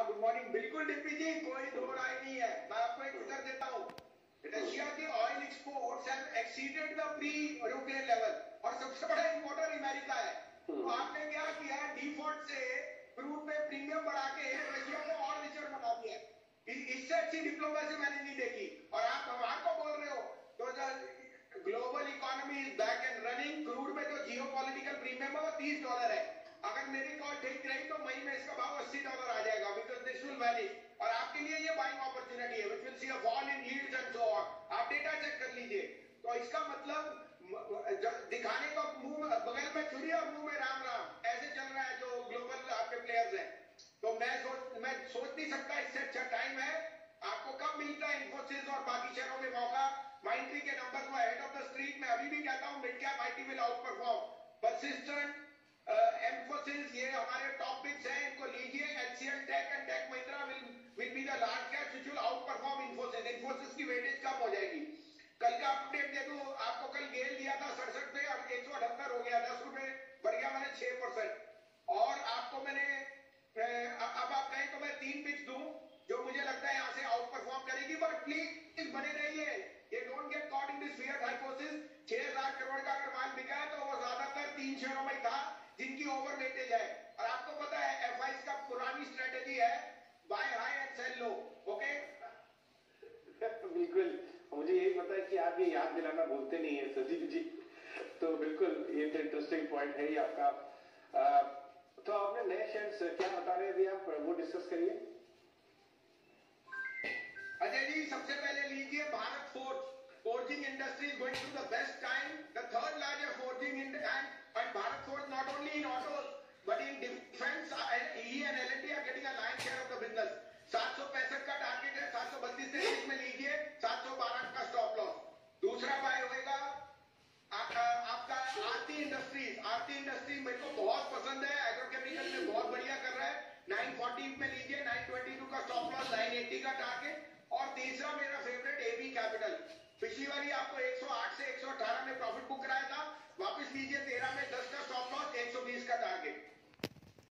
Good morning. बिल्कुल deputy ji, कोई दो राय नहीं है। मैं आपको एक उत्तर देता हूँ। रशिया के oil exports have exceeded the pre European level और सबसे बड़ा इंपोर्टर अमेरिका है। तो आपने क्या किया, डिफॉल्ट से क्रूड पे प्रीमियम बढ़ा के रशिया को और रिचर बना दिया। इससे अच्छी डिप्लोमेसी मैंने नहीं देखी। और आप हमारे को बोल रहे हो तो global economy is back and running. Crude में जो जियोपॉलिटिकल प्रीमियम है वो $30 है। अगर मेरी कॉल ठीक रही तो मई में इसका भाव $80 आ जाएगा, बिकॉज दिस विल वैली। और आपके लिए ये बाइंग अपॉर्चुनिटी है which will see a fall in yields and so on. आप डेटा चेक कर लीजिए। तो इसका मतलब दिखाने को मुंह बगल में छुरी और मुंह में राम राम, ऐसे चल रहा है जो ग्लोबल आपके प्लेयर्स हैं। तो मैं सोच नहीं सकता इससे अच्छा टाइम है। आपको कब मिलता है इन्फोसिस और बाकी शहरों में मौका? माइंट्री के नंबर को हेड ऑफ द स्ट्रीट में अभी भी कहता हूं, mid cap IT will outperform. Persistent Mphasis, ये हमारे टॉप पिक्स हैं, इनको लीजिए। HCL tech and Tech Mahindra will be the large cap which will outperform Infosys. Infosys की वेटेज कम हो जाएगी। कल का अपडेट दे दूं आपको, कल गेल दिया था 67 पे और 178 हो गया, 10 रुपए बढ़ गया, मैंने 6%। और आपको मैंने अब आप कहें तो मैं 3 पिक्स दूं जो मुझे लगता है यहां से आउट परफॉर्म करेगी। बट प्लीज बने रहिए, ये don't get caught in this fear hypothesis. 6,000 crore का अगर माल बिका है तो वो ज्यादातर 3 शेयरों में था जिनकी ओवर वेटेज है। और आपको पता है एफआईज का पुरानी स्ट्रेटेजी है buy high and sell low. Okay बिल्कुल, मुझे यही पता है कि आप ये याद दिलाना बोलते नहीं है सजीव जी। तो बिल्कुल ये तो इंटरेस्टिंग पॉइंट है ही आपका। तो आपने नए शेयर्स क्या बता रहे हैं अभी आप, वो डिस्कस करिए। अजय जी, सबसे पहले लीजिए Bharat Forge. Forging industry is going through the best time. The third largest forging and Bharat Forge not only in autos but in defense, EE and L&T are getting a lion's share of the business. 765 का target है, 732 में लीजिए, 712 का stop loss. दूसरा bye होएगा आपका आरती industries. आरती industry मेरे को बहुत पसंद है, एग्रोकेमिकल में बहुत बढ़िया कर रहा है। 940 में लीजिए, 922 का स्टॉप लॉस, 980 का टारगेट। और तीसरा मेरा फेवरेट